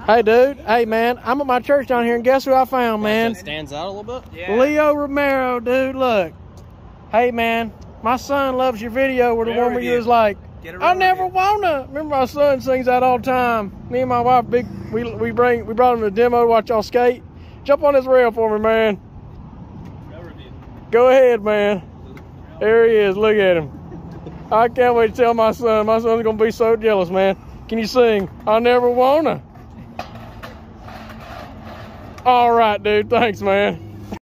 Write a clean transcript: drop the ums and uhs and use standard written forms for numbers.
Hey, dude. Hey, man. I'm at my church down here, and guess who I found, man? That stands out a little bit? Yeah. Leo Romero, dude. Look. Hey, man. My son loves your video where the one where you was like, I never wanna. Remember my son sings that all the time. Me and my wife, we brought him to the demo to watch y'all skate. Jump on this rail for me, man. Go ahead, man. There he is. Look at him. I can't wait to tell my son. My son's gonna be so jealous, man. Can you sing? I never wanna. All right, dude. Thanks, man.